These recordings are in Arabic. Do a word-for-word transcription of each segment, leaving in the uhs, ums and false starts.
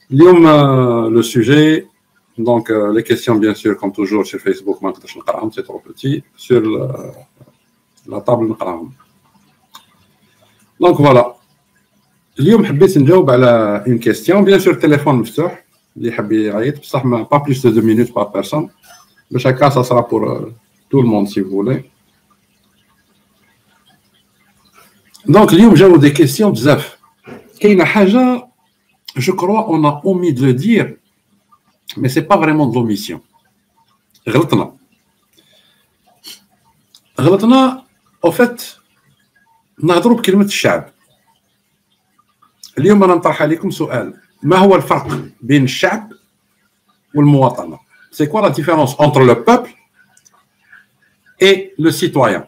اليوم لو سوجي دونك لي كيسيون بيان سور كوم توجور sur Facebook ما نقدرش نقراهم سي ترو بوتي sur لا طابل نقراهم. دونك فوالا اليوم حبيت نجاوب على اون كيسيون بيان سور التليفون مفتوح اللي يحب يعيط بصح ما با بلوس دو دو مينوت بار بيرسون باش هكا سا سرا بور تو الموند سي فولي. دونك اليوم جاو دي كيسيون بزاف. كاينه حاجه je crois on a omis de le dire mais c'est pas vraiment de l'omission. غلطنا غلطنا au fait نهضروا بكلمه الشعب. اليوم انا نطرح عليكم سؤال، ما هو الفرق بين الشعب والمواطنه؟ c'est quoi la différence entre le peuple et le citoyen؟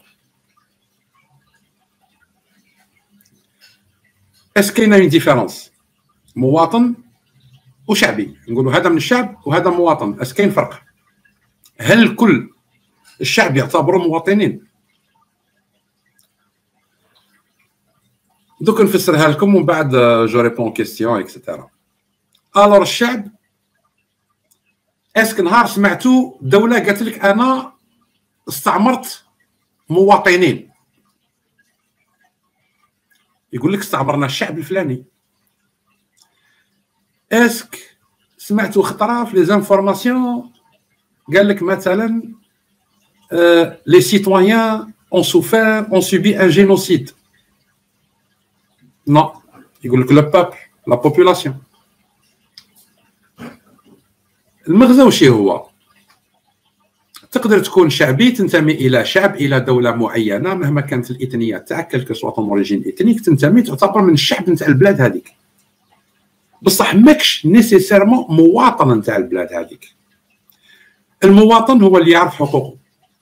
est-ce qu'il y a une différence مواطن وشعبي؟ نقولوا هذا من الشعب وهذا مواطن، اس كاين فرق؟ هل كل الشعب يعتبروا مواطنين؟ دوك نفسرها لكم ومن بعد جو ريبون كيستيون اكسيتيرا. الور الشعب اسك نهار سمعتوا دوله قالت لك انا استعمرت مواطنين، يقول لك استعمرنا الشعب الفلاني. اسك سمعتوا خطره في لي زانفورماسيون قال لك مثلا لي سيتويان اون سوفير اون سوبي ان جينوسيد؟ نو، يقول لك لو بوبل لا بوبولاسيون. المغزى وشي هو؟ تقدر تكون شعبي تنتمي الى شعب الى دوله معينه مهما كانت الاثنيه تاعك كلك سوا طون اوريجين اثنيك، تنتمي تعتبر من الشعب نتاع البلاد هذيك، بصح ماكش نيسيسيرمون مواطن نتاع البلاد هذيك. المواطن هو اللي يعرف حقوقه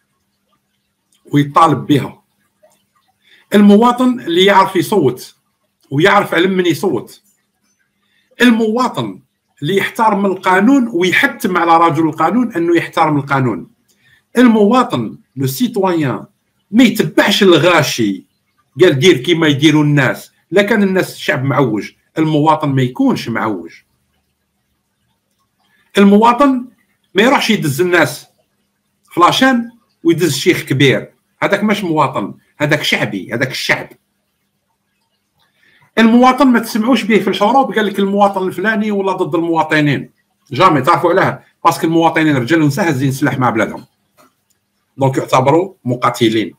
ويطالب بها، المواطن اللي يعرف يصوت ويعرف على من يصوت، المواطن اللي يحترم القانون ويحتم على رجل القانون انه يحترم القانون، المواطن لو سيتويان ما يتبعش الغاشي قال دير كيما يديروا الناس، لا كان الناس الشعب معوج المواطن ما يكونش معوج. المواطن ما يروحش يدز الناس فلاشان ويدز شيخ كبير، هذاك مش مواطن، هذاك شعبي، هذاك الشعب. المواطن ما تسمعوش به في الحروب قال لك المواطن الفلاني ولا ضد المواطنين، جامي تعرفوا علاه باسكو المواطنين رجال ونساء هازين سلاح مع بلادهم، دونك يعتبروا مقاتلين.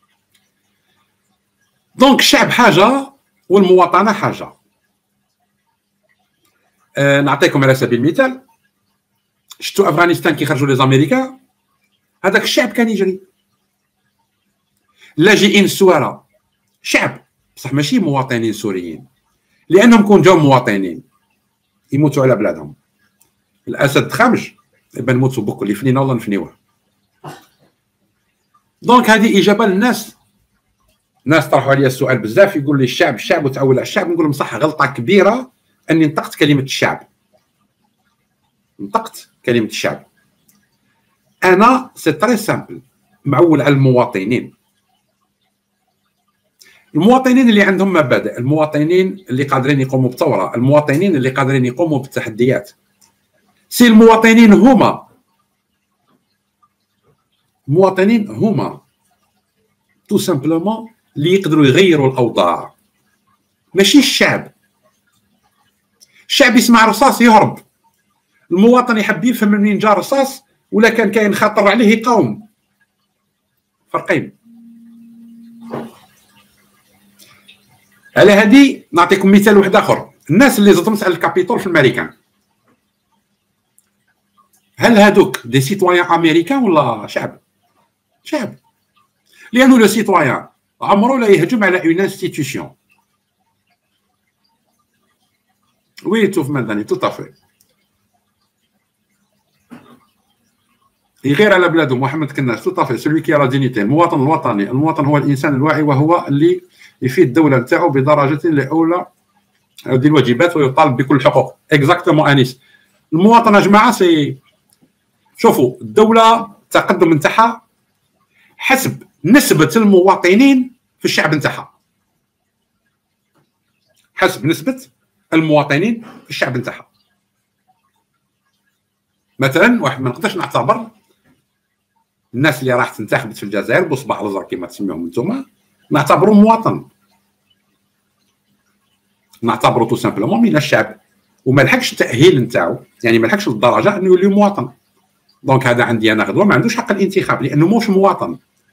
دونك الشعب حاجه والمواطنه حاجه. أه نعطيكم على سبيل المثال، شفتوا افغانستان كي خرجوا لي زاميريكان، هذاك الشعب كان يجري. اللاجئين السواره شعب بصح ماشي مواطنين سوريين، لانهم كون جاو مواطنين يموتوا على بلادهم. الاسد خامج يبقى نموتوا بكل اللي فنينا والله نفنيوه. دونك هذه اجابه للناس. الناس طرحوا عليا السؤال بزاف، يقول لي الشعب الشعب وتعول على الشعب. نقول لهم صح، غلطه كبيره اني نطقت كلمه الشعب. نطقت كلمه الشعب. انا سي تري سامبل، معول على المواطنين. المواطنين اللي عندهم مبادئ، المواطنين اللي قادرين يقوموا بثوره، المواطنين اللي قادرين يقوموا بالتحديات. سي المواطنين هما المواطنين هما تو سامبلومون اللي يقدروا يغيروا الاوضاع، ماشي الشعب. الشعب يسمع رصاص يهرب، المواطن يحب يفهم منين جا رصاص ولا كان كاين خطر عليه يقاوم. فرقين. على هذه نعطيكم مثال واحد اخر. الناس اللي زطمت على الكابيتول في الامريكان، هل هذوك دي سيتويان امريكان ولا شعب؟ شعب. لانه لو سيتويان عمره لا يهجم على اون انستيتيوشن. وي توف مدني تو طافي يغير على بلاده. محمد كناس تو طافي سلوي كي راه دينيتي. المواطن الوطني، المواطن هو الانسان الواعي وهو اللي يفيد الدوله نتاعو بدرجه لاولى هذه الواجبات ويطالب بكل الحقوق. اكزاكتومون انيس. المواطن يا جماعه سي، شوفوا الدوله التقدم نتاعها حسب نسبه المواطنين في الشعب نتاعها، حسب نسبه المواطنين في الشعب نتاعها. مثلا واحد ما نقدرش نعتبر الناس اللي راح تنتخبت في الجزائر بصباح الازرق كما تسميهم انتم نعتبروا مواطن، نعتبروا تو سامبلومون من الشعب، وما لحقش التاهيل نتاعو، يعني ما لحقش للدرجه انه يولي مواطن. دونك هذا عندي انا غدوه ما عندوش حق الانتخاب لانه موش مواطن.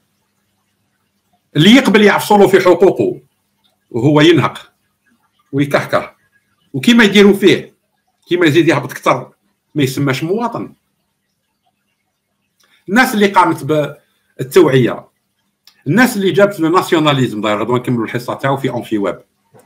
اللي يقبل يعفصلوا في حقوقه وهو ينهق ويكهكه وكيما يديروا فيه كيما يزيد يهبط اكثر ما يسماش مواطن. الناس اللي قامت بالتوعيه، الناس اللي جابت الناسيوناليزم، داير غدوه نكملوا الحصه تاعو في اونفي ويب.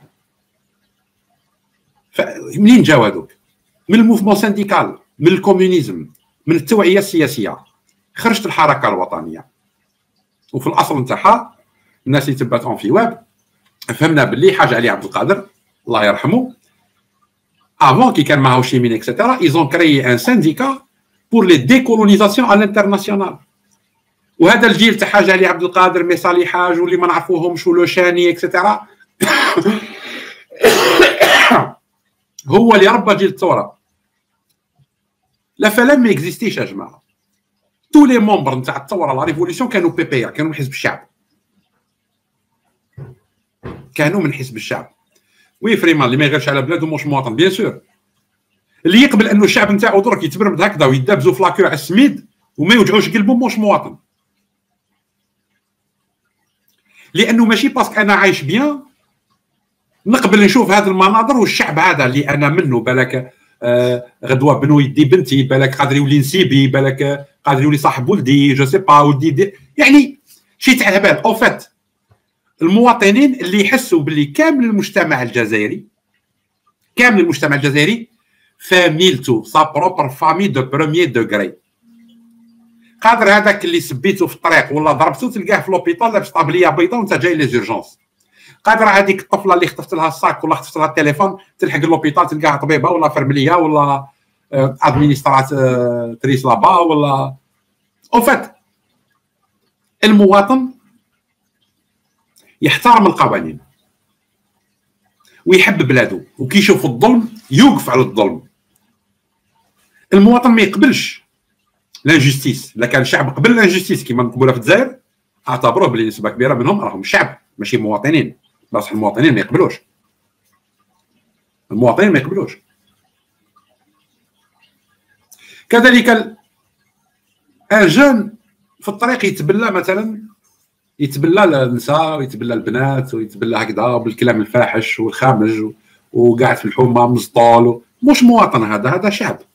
منين جاو هذوك؟ من الموفمون سانديكال، من الكومونيزم، من التوعيه السياسيه. خرجت الحركه الوطنيه وفي الاصل نتاعها الناس اللي تبعت اونفي ويب فهمنا باللي حاج علي عبد القادر الله يرحمه افون كي كان مع هو شي مين اكسيتيرا ايزون كريي ان سانديكا بور لي ديكولونيزاسيون على الانترناسيونال. وهذا الجيل تاع حاج علي عبد القادر مي صالح حاج واللي ما نعرفوهمش ولو شاني اكسيتيرا هو اللي ربى جيل الثوره. لا فلان ما اكزيستيش يا جماعه. تو لي مومبر نتاع الثوره لا ريفوليسيون كانوا بي بي كانوا من حزب الشعب، كانوا من حزب الشعب. وي فريمان اللي ما يغيرش على بلادو موش مواطن بيان سور. اللي يقبل انه الشعب نتاعو درك يتبرمد هكذا ويدابزو في لاكيو على السميد وما يوجعوش قلبهم موش مواطن. لانه ماشي باسكو انا عايش بيان نقبل نشوف هذه المناظر والشعب هذا اللي انا منه بالك آه غدوه بنو يدي بنتي، بالك قادر يولي نسيبي، بالك قادر يولي صاحب ولدي، جو سي با ولدي دي. يعني شي تاع هبال. او فات المواطنين اللي يحسوا باللي كامل المجتمع الجزائري كامل المجتمع الجزائري فاميلتو سا بروبر فامي دو بروميير دوغري. قادر هذاك اللي سبيتو في الطريق ولا ضربتو تلقاه في لوبيتال لابس طابليه بيضاء وانت جاي لي زورجونس. قادر هذيك الطفله اللي خطفت لها الصاك ولا خطفت لها التليفون تلحق لوبيتال تلقاها طبيبه ولا فرمليه ولا ادمينستراتريس لابا ولا. او فات المواطن يحترم القوانين ويحب بلاده وكي يشوف الظلم يوقف على الظلم. المواطن ما يقبلش لانجستيس. الا كان الشعب قبل لانجستيس كيما نقولها في الجزائر اعتبروه بلي نسبه كبيره منهم راهم شعب ماشي مواطنين. بصح المواطنين ما يقبلوش، المواطنين ما يقبلوش. كذلك ان جون في الطريق يتبلى مثلا يتبلى النساء ويتبلى البنات ويتبلى هكذا بالكلام الفاحش والخامج وقاعد في الحومه مسطول. مش مواطن هذا، هذا شعب.